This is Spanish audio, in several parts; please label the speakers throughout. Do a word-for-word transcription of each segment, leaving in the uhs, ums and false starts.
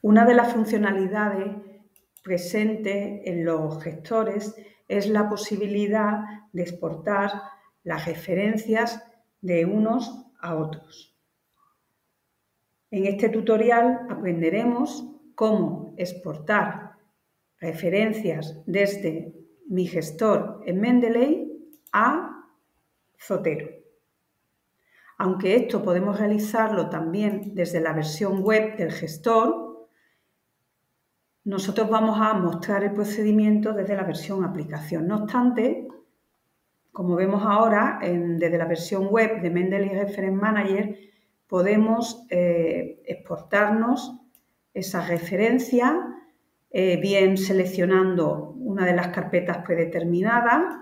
Speaker 1: Una de las funcionalidades presentes en los gestores es la posibilidad de exportar las referencias de unos a otros. En este tutorial aprenderemos cómo exportar referencias desde mi gestor en Mendeley a Zotero. Aunque esto podemos realizarlo también desde la versión web del gestor, nosotros vamos a mostrar el procedimiento desde la versión aplicación. No obstante, como vemos ahora, en, desde la versión web de Mendeley Reference Manager, podemos eh, exportarnos esa referencia, eh, bien seleccionando una de las carpetas predeterminadas.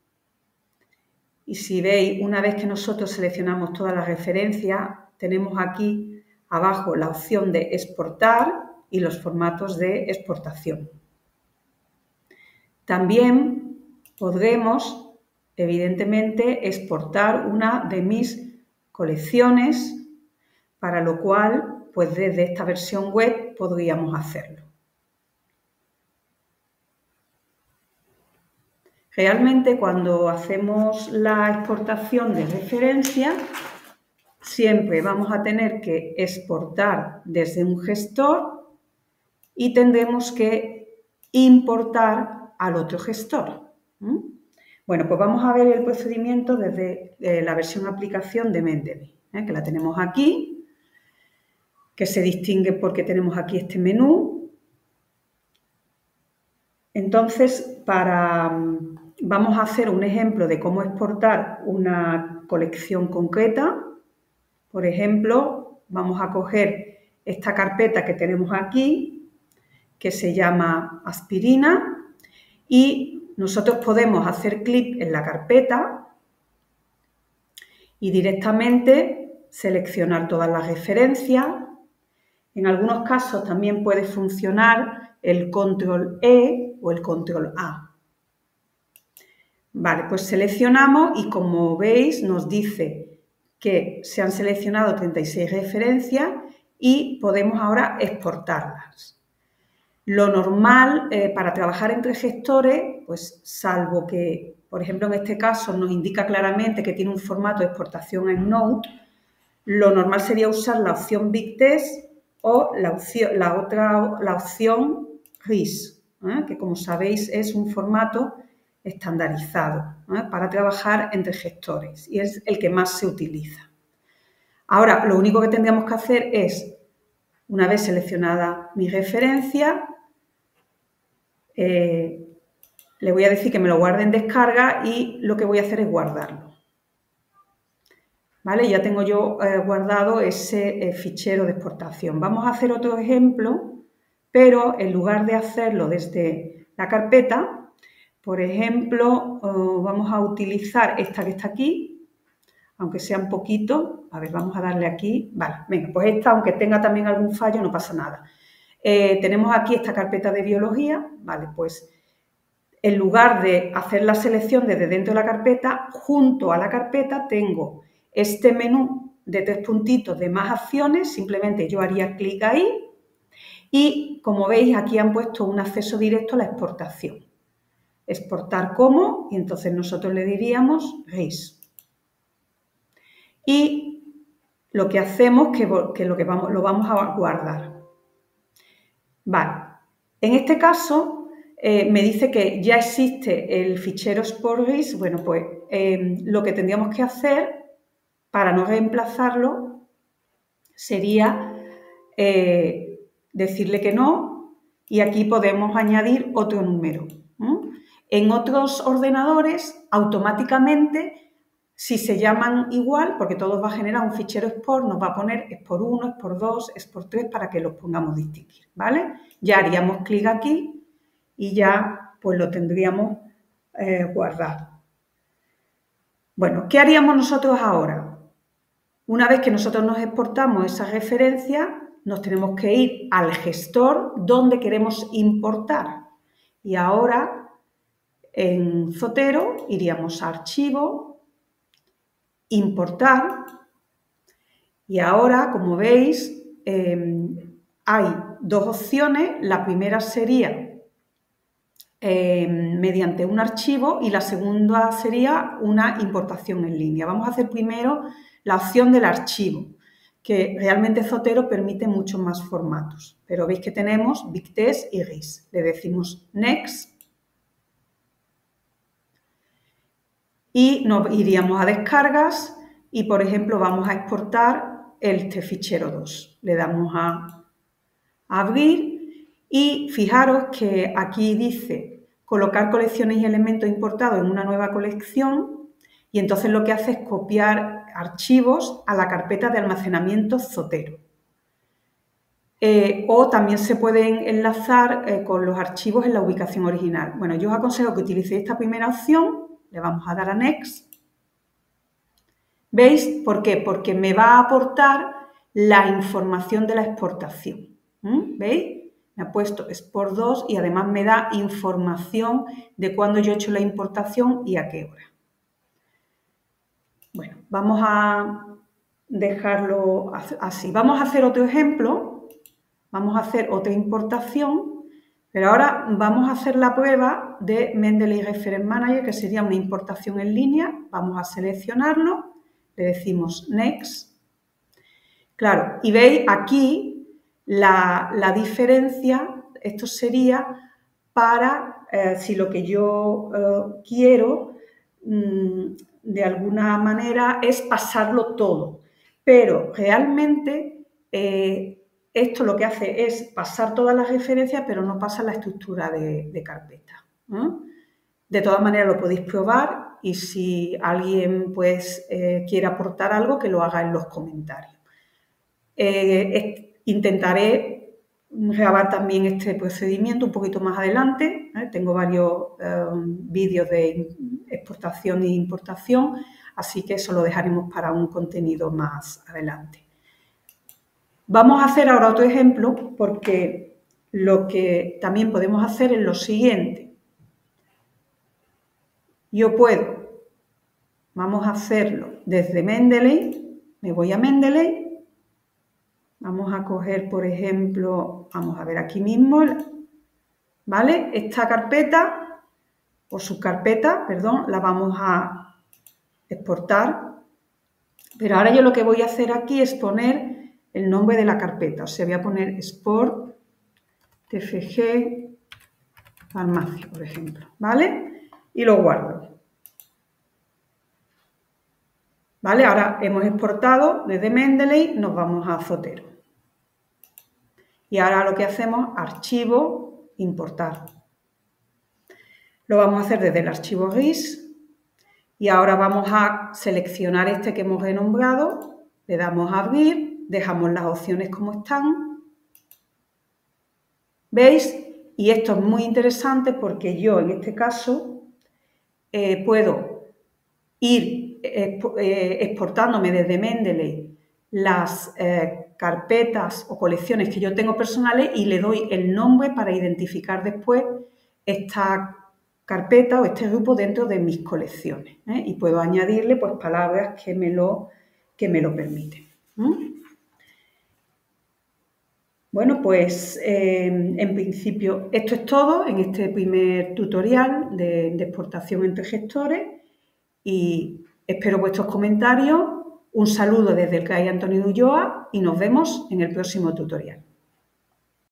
Speaker 1: Y si veis, una vez que nosotros seleccionamos todas las referencias, tenemos aquí abajo la opción de exportar y los formatos de exportación. También podremos, evidentemente, exportar una de mis colecciones, para lo cual, pues desde esta versión web podríamos hacerlo. Realmente, cuando hacemos la exportación de referencia, siempre vamos a tener que exportar desde un gestor y tendremos que importar al otro gestor. ¿Mm? Bueno, pues vamos a ver el procedimiento desde eh, la versión aplicación de Mendeley, ¿eh? que la tenemos aquí, que se distingue porque tenemos aquí este menú. Entonces, para... vamos a hacer un ejemplo de cómo exportar una colección concreta. Por ejemplo, vamos a coger esta carpeta que tenemos aquí, que se llama aspirina, y nosotros podemos hacer clic en la carpeta y directamente seleccionar todas las referencias. En algunos casos también puede funcionar el control E o el control A. Vale, pues seleccionamos y como veis nos dice que se han seleccionado treinta y seis referencias y podemos ahora exportarlas. Lo normal eh, para trabajar entre gestores, pues salvo que, por ejemplo, en este caso nos indica claramente que tiene un formato de exportación en Node, lo normal sería usar la opción Big Text o la, opción, la otra la opción R I S, ¿eh? que como sabéis es un formato estandarizado ¿eh? para trabajar entre gestores y es el que más se utiliza. Ahora, lo único que tendríamos que hacer es, una vez seleccionada mi referencia, eh, le voy a decir que me lo guarde en descarga y lo que voy a hacer es guardarlo. ¿Vale? Ya tengo yo eh, guardado ese eh, fichero de exportación. Vamos a hacer otro ejemplo, pero en lugar de hacerlo desde la carpeta, por ejemplo, uh, vamos a utilizar esta que está aquí, aunque sea un poquito. A ver, vamos a darle aquí. Vale, venga, pues esta, aunque tenga también algún fallo, no pasa nada. Eh, tenemos aquí esta carpeta de biología. Vale, pues en lugar de hacer la selección desde dentro de la carpeta, junto a la carpeta tengo este menú de tres puntitos de más acciones. Simplemente yo haría clic ahí y, como veis, aquí han puesto un acceso directo a la exportación. Exportar como, y entonces nosotros le diríamos R I S. Y lo que hacemos que, que lo que vamos, lo vamos a guardar. Vale. En este caso eh, me dice que ya existe el fichero export R I S. Bueno, pues eh, lo que tendríamos que hacer para no reemplazarlo sería eh, decirle que no y aquí podemos añadir otro número. ¿Mm? En otros ordenadores, automáticamente, si se llaman igual, porque todos va a generar un fichero export, nos va a poner export uno, export dos, export tres para que los pongamos distinguir, ¿vale? Ya haríamos clic aquí y ya pues lo tendríamos eh, guardado. Bueno, ¿qué haríamos nosotros ahora? Una vez que nosotros nos exportamos esa referencia, nos tenemos que ir al gestor donde queremos importar. Y ahora en Zotero iríamos a Archivo, Importar y ahora, como veis, eh, hay dos opciones. La primera sería eh, mediante un archivo y la segunda sería una importación en línea. Vamos a hacer primero la opción del archivo, que realmente Zotero permite muchos más formatos. Pero veis que tenemos BigText y R I S. Le decimos Next y nos iríamos a descargas y, por ejemplo, vamos a exportar este fichero dos. Le damos a abrir y fijaros que aquí dice colocar colecciones y elementos importados en una nueva colección y entonces lo que hace es copiar archivos a la carpeta de almacenamiento Zotero. Eh, o también se pueden enlazar eh, con los archivos en la ubicación original. Bueno, yo os aconsejo que utilicéis esta primera opción. Le vamos a dar a Next. ¿Veis? ¿Por qué? Porque me va a aportar la información de la exportación. ¿Mm? ¿Veis? Me ha puesto Export dos y además me da información de cuándo yo he hecho la importación y a qué hora. Bueno, vamos a dejarlo así. Vamos a hacer otro ejemplo. Vamos a hacer otra importación. Pero ahora vamos a hacer la prueba de Mendeley Reference Manager, que sería una importación en línea. Vamos a seleccionarlo, le decimos Next. Claro, y veis aquí la, la diferencia. Esto sería para, eh, si lo que yo eh, quiero, mmm, de alguna manera, es pasarlo todo. Pero realmente eh, esto lo que hace es pasar todas las referencias, pero no pasa la estructura de, de carpeta. ¿eh? De todas maneras lo podéis probar y si alguien pues, eh, quiere aportar algo, que lo haga en los comentarios. Eh, intentaré grabar también este procedimiento un poquito más adelante. ¿eh? Tengo varios eh, vídeos de exportación e importación, así que eso lo dejaremos para un contenido más adelante. Vamos a hacer ahora otro ejemplo porque lo que también podemos hacer es lo siguiente. Yo puedo, vamos a hacerlo desde Mendeley, me voy a Mendeley, vamos a coger, por ejemplo, vamos a ver aquí mismo, ¿vale? Esta carpeta, o subcarpeta, perdón, la vamos a exportar, pero ahora yo lo que voy a hacer aquí es poner el nombre de la carpeta, o sea, voy a poner Export T F G Farmacia, por ejemplo, ¿vale? Y lo guardo. ¿Vale? Ahora hemos exportado desde Mendeley, nos vamos a Zotero. Y ahora lo que hacemos, archivo, importar. Lo vamos a hacer desde el archivo R I S. Y ahora vamos a seleccionar este que hemos renombrado, le damos a abrir, dejamos las opciones como están. ¿Veis? Y esto es muy interesante porque yo en este caso eh, puedo ir eh, exportándome desde Mendeley las eh, carpetas o colecciones que yo tengo personales y le doy el nombre para identificar después esta carpeta o este grupo dentro de mis colecciones. ¿eh? Y puedo añadirle pues, palabras que me lo, que me lo permiten. ¿eh? Bueno, pues eh, en principio esto es todo en este primer tutorial de, de exportación entre gestores y espero vuestros comentarios. Un saludo desde el C R A I Antonio de Ulloa y nos vemos en el próximo tutorial.